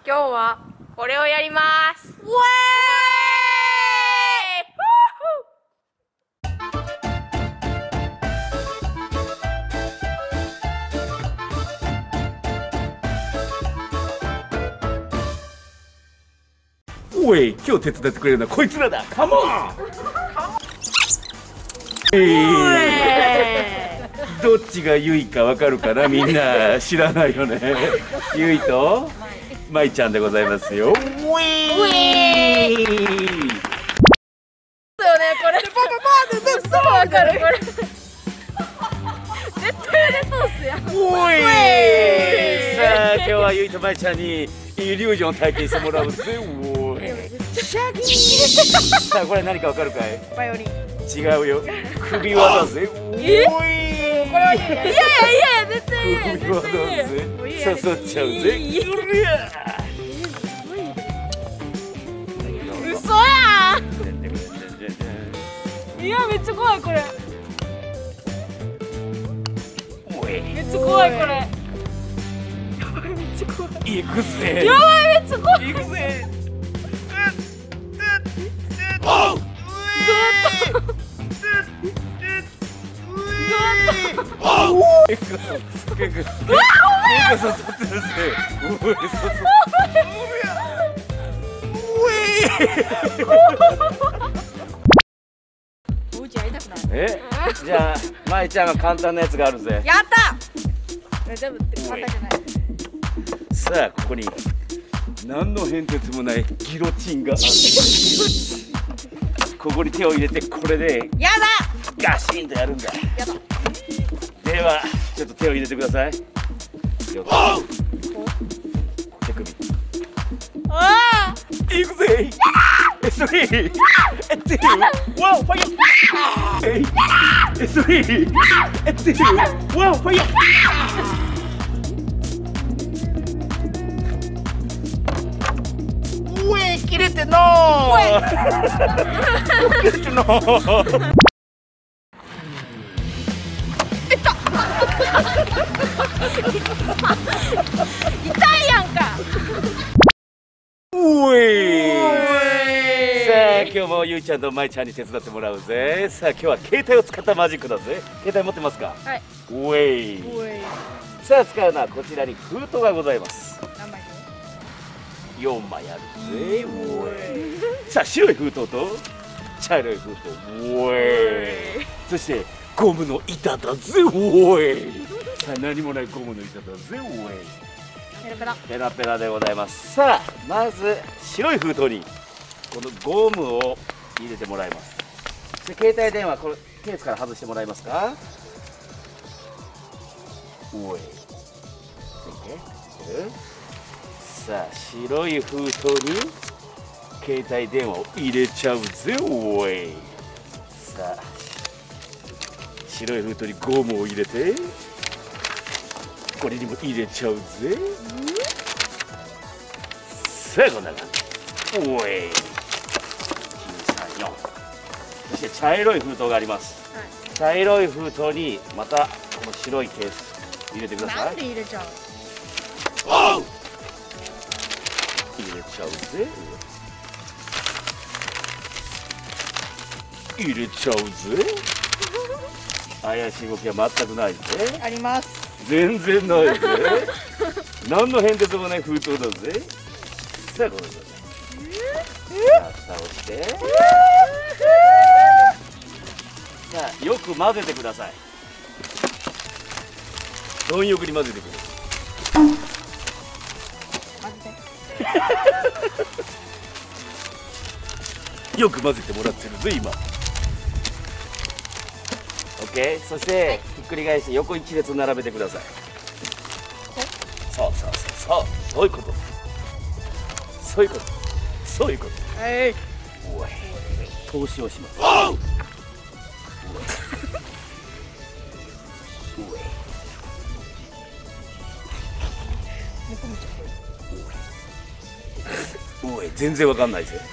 今日はこれをやります。ウェーイ。 おい、今日手伝ってくれるのはこいつらだ。カモン。どっちがゆいかわかるかな、みんな知らないよね。ゆいとまいちゃんでございますよ。ウィー。 そうよね、これ。パパパってすぐわかるこれ。絶対レトースやん。 おい。さあ今日はゆいとまいちゃんにイリュージョン体験してもらうぜ。おい。シャギー。さあこれ何かわかるかい？ バイオリン。 違うよ。首輪だぜ。おい。 これはいやいやいや絶対いや首輪だぜ。刺さっちゃうぜ。 嘘やん。いやめっちゃ怖いこれ。めっちゃ怖いこれ。やばいめっちゃ怖い。 行くぜ。 やばいめっちゃ怖い。 行くぜ。じゃあ、まいちゃんが簡単なやつがあるぜ。 やった。全部って簡単じゃない。 さあ、ここに何の変哲もないギロチンがある。ここに手を入れて、これでやだ。 ガシンとやるんだ。 やだ。 では、ちょっと手を入れてください。よっ。手首。 ああ。 いくぜ。3、2、1、ファイヤー。3、2、1、ファイヤー。うえ、切れてのー。切れてのー。 痛いやんか。 おい。さあ今日もゆいちゃんとまいちゃんに手伝ってもらうぜ。さあ今日は携帯を使ったマジックだぜ。携帯持ってますか？ はい。 おい。さあ使うのはこちらに封筒がございます。 何枚 4枚あるぜ。おい。さあ白い封筒と茶色い封筒。おい。そしてゴムの板だぜ。おい。さあ何もないゴムの板だぜ。おい。 ペラペラ。 ペラペラでございます。さあまず白い封筒にこのゴムを入れてもらいます。で携帯電話これケースから外してもらえますか？おい。さあ白い封筒に携帯電話を入れちゃうぜ。おい。さあ白い封筒にゴムを入れてこれにも入れちゃうぜ。さあこんな感じ。おい。934。そして茶色い封筒があります。はい、茶色い封筒にまたこの白いケース入れてください。 なんで入れちゃう？ 入れちゃうぜ。入れちゃうぜ。怪しい動きは全くないぜ。 あります。 全然ないぜ。何の変哲もない封筒だぜ。さあこれだね。蓋をして。さあよく混ぜてください。貪欲に混ぜてくれ。よく混ぜてもらってるぜ今。OK。そしてひっくり返して横一列並べてください。そうそうそうそう、そういうこと。そういうこと。そういうこと。 はい。 おい。投資をします。おい、全然わかんないぜ。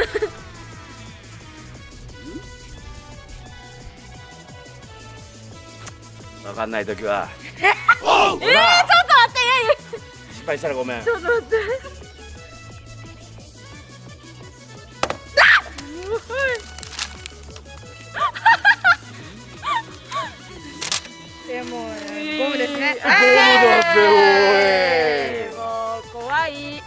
わかんないときは。ちょっと待って。失敗したらごめん。 ちょっと待って。 ぜもう怖い。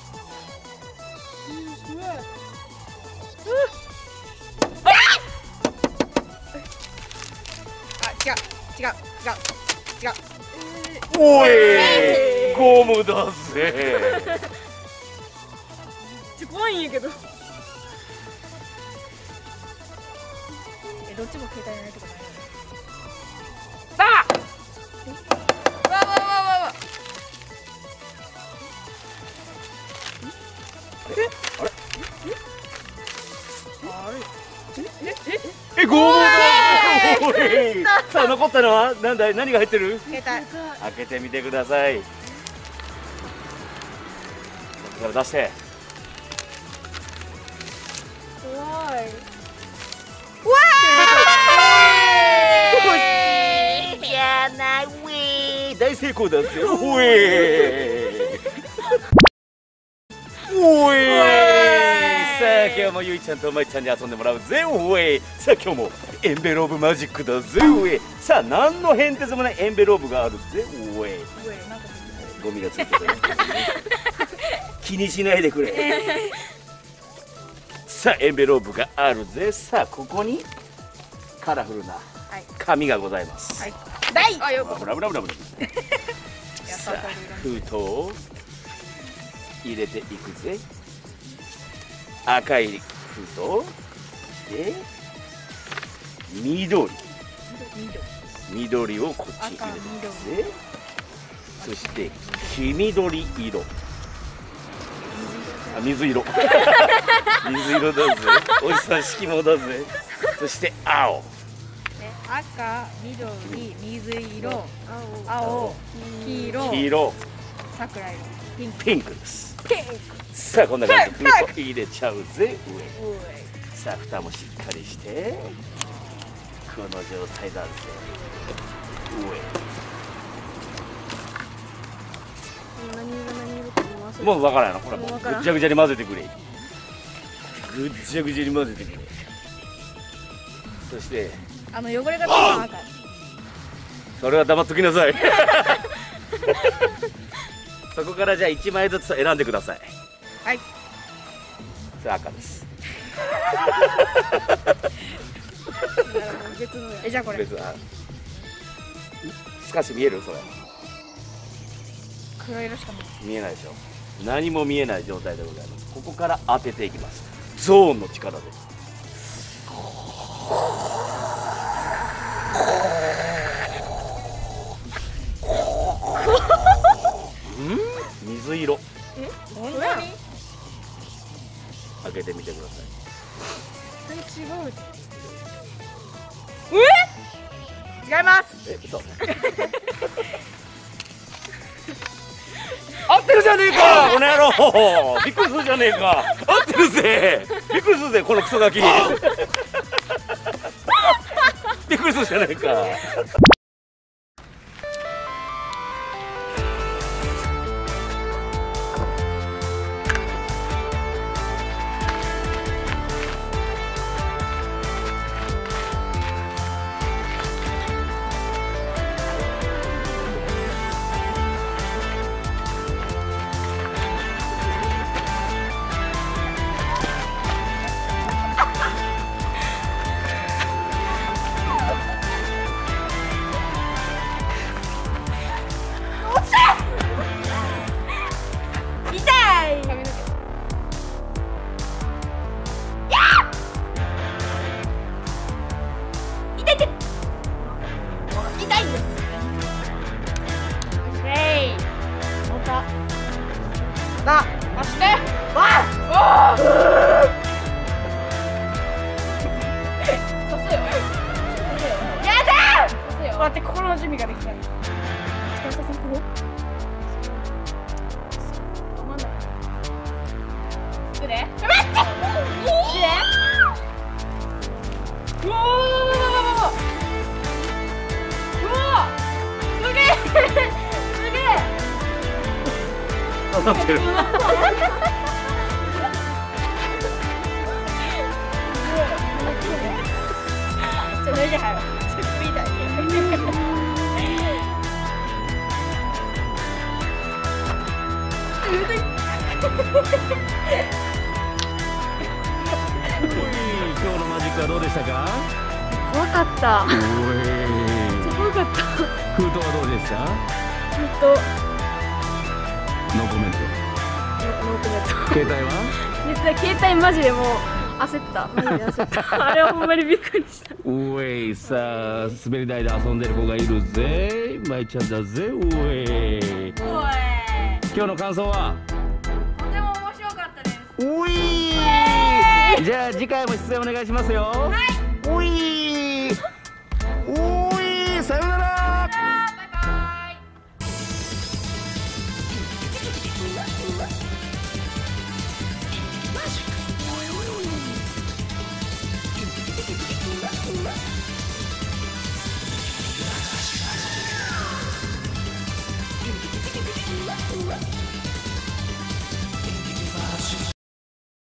違う違う違う違う。 おいゴムだぜ。 怖いんやけど。 どっちも携帯ないとかないよね。 さあ。 わわわわわ。 ゴムだ。おいさあ残ったのはなんだい、何が入ってる？ 携帯。 開けてみてください。ここから出して。 怖い。 じゃないウェイ、大成功だぜ。ウェイウェイ。さあ今日もゆいちゃんとまいちゃんに遊んでもらうぜ。ウェイ。さあ今日もエンベローブマジックだぜ。ウェイ。さあ何の変哲もないエンベローブがあるぜ。ウェイ。ゴミがついてる。気にしないでくれ。さあエンベローブがあるぜ。さあここにカラフルな紙がございます。 大。 ブラブラブラブラ。さあ封筒を入れていくぜ。赤い封筒で緑をこっちに入れていくぜ。そして黄緑色。水色水色だぜ。おじさん色もだぜ。そして青。 赤、緑、水色、青、黄色、桜色、 ピンクです。さあこんな感じで封筒入れちゃうぜ。上。さあ蓋もしっかりしてこの状態だぜ。上。もう分からないの。ほらもうぐっちゃぐちゃに混ぜてくれ。ぐっちゃぐちゃに混ぜてくれ。そして汚れがついた赤。 それは黙っときなさい。そこからじゃあ1枚ずつ選んでください。 はい。 それ赤です。 じゃあこれ。 別は少し見える？それ。 黒色しか見えないでしょ。何も見えない状態でございます。ここから当てていきます。ゾーンの力で。水色。開けてみてください。 違います。 嘘。合ってるじゃねえかこの野郎。びっくりするじゃねえか。合ってるぜ。びっくりするぜこのクソガキ。びっくりするじゃねえか。 だ、押して。 わあ。刺せよ。やだ。刺せよ。待って、心の準備ができた。力させんここ。止まんない。どれ？待って。うわー。うわー。すげえ。すげえ。 刺さってる。 真的厉害了，这非常厉害。 今日のマジックはどうでしたか？ 怖かった。 おい。 怖かった。 封筒はどうでした？ノーコメント。 ノーコメント。 携帯は？ 携帯マジでもう焦った。マジで焦った。あれはほんまにびっくりした。 おい、さあ滑り台で遊んでる子がいるぜ。まいちゃんだぜ。おい。今日の感想は？ とても面白かったです。 おい。じゃあ次回も出演お願いしますよ。はい。おい。おい。